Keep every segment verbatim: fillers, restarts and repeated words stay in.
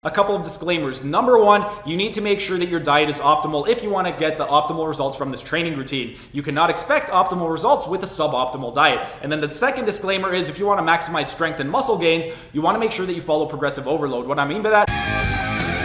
A couple of disclaimers. Number one, you need to make sure that your diet is optimal if you want to get the optimal results from this training routine. You cannot expect optimal results with a suboptimal diet. And then the second disclaimer is if you want to maximize strength and muscle gains, you want to make sure that you follow progressive overload. What I mean by that...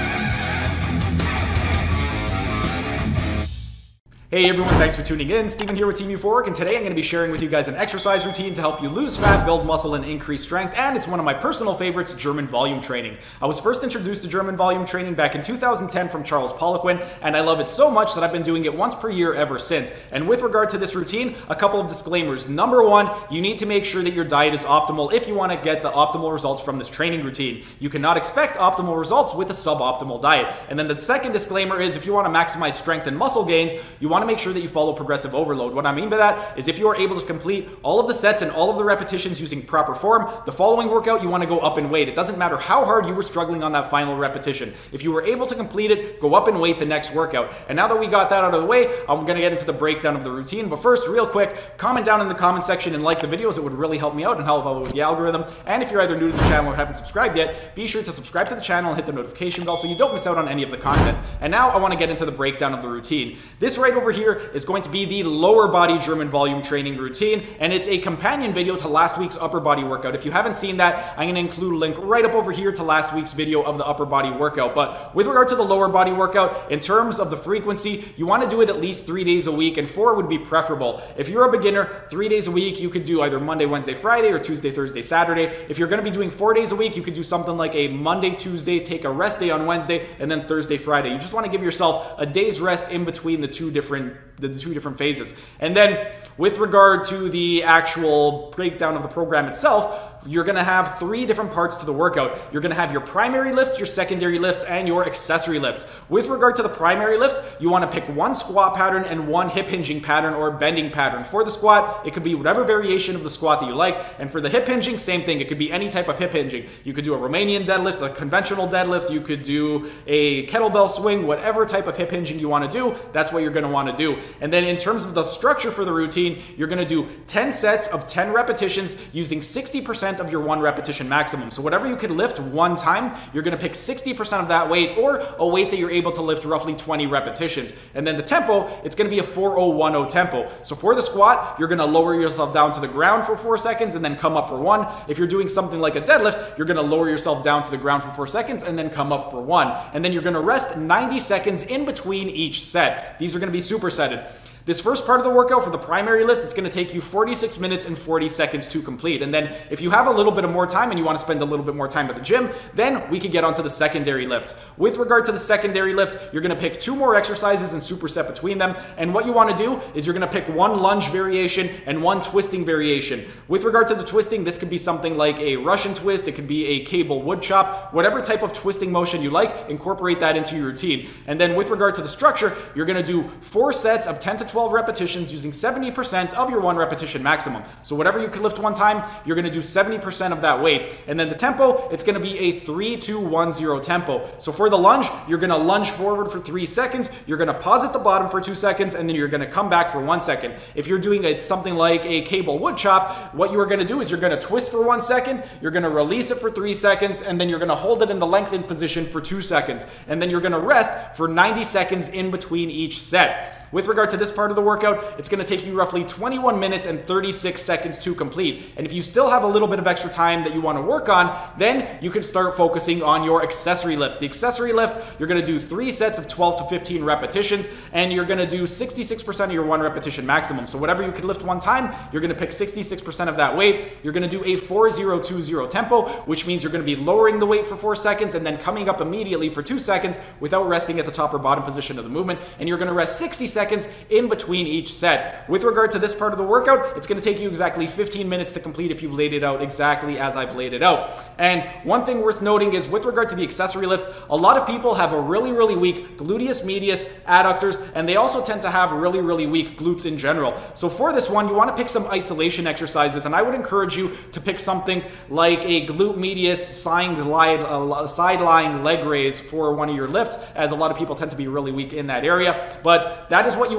Hey everyone, thanks for tuning in. Steven here with Team Euphoric, and today I'm going to be sharing with you guys an exercise routine to help you lose fat, build muscle, and increase strength, and it's one of my personal favorites, German volume training. I was first introduced to German volume training back in two thousand ten from Charles Poliquin, and I love it so much that I've been doing it once per year ever since. And with regard to this routine, a couple of disclaimers. Number one, you need to make sure that your diet is optimal if you want to get the optimal results from this training routine. You cannot expect optimal results with a suboptimal diet. And then the second disclaimer is if you want to maximize strength and muscle gains, you want to make sure that you follow progressive overload. What I mean by that is if you are able to complete all of the sets and all of the repetitions using proper form, the following workout you want to go up in weight. It doesn't matter how hard you were struggling on that final repetition. If you were able to complete it, go up in weight the next workout. And now that we got that out of the way, I'm going to get into the breakdown of the routine. But first, real quick, comment down in the comment section and like the videos. It would really help me out and help out with the algorithm. And if you're either new to the channel or haven't subscribed yet, be sure to subscribe to the channel and hit the notification bell so you don't miss out on any of the content. And now I want to get into the breakdown of the routine. This right over here is going to be the lower body German volume training routine, and it's a companion video to last week's upper body workout. If you haven't seen that, I'm going to include a link right up over here to last week's video of the upper body workout. But with regard to the lower body workout, in terms of the frequency, you want to do it at least three days a week, and four would be preferable. If you're a beginner, three days a week, you could do either Monday, Wednesday, Friday, or Tuesday, Thursday, Saturday. If you're going to be doing four days a week, you could do something like a Monday, Tuesday, take a rest day on Wednesday, and then Thursday, Friday. You just want to give yourself a day's rest in between the two different the, the two different phases. And then with regard to the actual breakdown of the program itself, you're going to have three different parts to the workout. You're going to have your primary lifts, your secondary lifts, and your accessory lifts. With regard to the primary lifts, you want to pick one squat pattern and one hip hinging pattern or bending pattern. For the squat, it could be whatever variation of the squat that you like. And for the hip hinging, same thing. It could be any type of hip hinging. You could do a Romanian deadlift, a conventional deadlift. You could do a kettlebell swing, whatever type of hip hinging you want to do, that's what you're going to want to do. And then in terms of the structure for the routine, you're going to do ten sets of ten repetitions using sixty percent of your one repetition maximum. So whatever you can lift one time, you're going to pick sixty percent of that weight or a weight that you're able to lift roughly twenty repetitions. And then the tempo, it's going to be a four oh one oh tempo. So for the squat, you're going to lower yourself down to the ground for four seconds and then come up for one. If you're doing something like a deadlift, you're going to lower yourself down to the ground for four seconds and then come up for one. And then you're going to rest ninety seconds in between each set. These are going to be supersetted. This first part of the workout for the primary lifts, it's going to take you forty-six minutes and forty seconds to complete. And then if you have a little bit of more time and you want to spend a little bit more time at the gym, then we can get onto the secondary lifts. With regard to the secondary lifts, you're going to pick two more exercises and superset between them. And what you want to do is you're going to pick one lunge variation and one twisting variation. With regard to the twisting, this could be something like a Russian twist. It could be a cable wood chop. Whatever type of twisting motion you like, incorporate that into your routine. And then with regard to the structure, you're going to do four sets of ten to twelve repetitions using seventy percent of your one repetition maximum. So whatever you can lift one time, you're going to do seventy percent of that weight. And then the tempo, it's going to be a three two one zero tempo. So for the lunge, you're going to lunge forward for three seconds, you're going to pause at the bottom for two seconds, and then you're going to come back for one second. If you're doing a, something like a cable wood chop, what you are going to do is you're going to twist for one second, you're going to release it for three seconds, and then you're going to hold it in the lengthened position for two seconds. And then you're going to rest for ninety seconds in between each set. With regard to this part of the workout, it's going to take you roughly twenty-one minutes and thirty-six seconds to complete. And if you still have a little bit of extra time that you want to work on, then you can start focusing on your accessory lifts. The accessory lift, you're going to do three sets of twelve to fifteen repetitions, and you're going to do sixty-six percent of your one repetition maximum. So whatever you can lift one time, you're going to pick sixty-six percent of that weight. You're going to do a four oh two oh tempo, which means you're going to be lowering the weight for four seconds and then coming up immediately for two seconds without resting at the top or bottom position of the movement. And you're going to rest sixty seconds in between each set. With regard to this part of the workout, it's going to take you exactly fifteen minutes to complete if you've laid it out exactly as I've laid it out. And one thing worth noting is with regard to the accessory lift, a lot of people have a really, really weak gluteus medius, adductors, and they also tend to have really, really weak glutes in general. So for this one, you want to pick some isolation exercises, and I would encourage you to pick something like a glute medius sideline uh, sideline leg raise for one of your lifts, as a lot of people tend to be really weak in that area. But that is what you would want to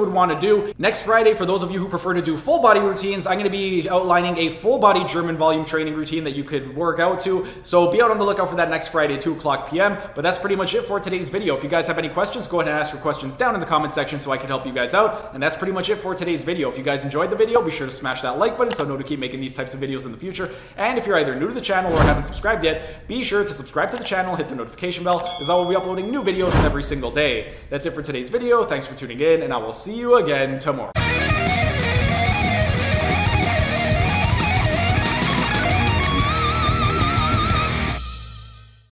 do. Next Friday, for those of you who prefer to do full body routines, I'm going to be outlining a full body German volume training routine that you could work out to. So be out on the lookout for that next Friday, two o'clock p m But that's pretty much it for today's video. If you guys have any questions, go ahead and ask your questions down in the comment section so I can help you guys out. And that's pretty much it for today's video. If you guys enjoyed the video, be sure to smash that like button so I know to keep making these types of videos in the future. And if you're either new to the channel or haven't subscribed yet, be sure to subscribe to the channel, hit the notification bell, as I will be uploading new videos every single day. That's it for today's video. Thanks for tuning in, and I will see you again tomorrow.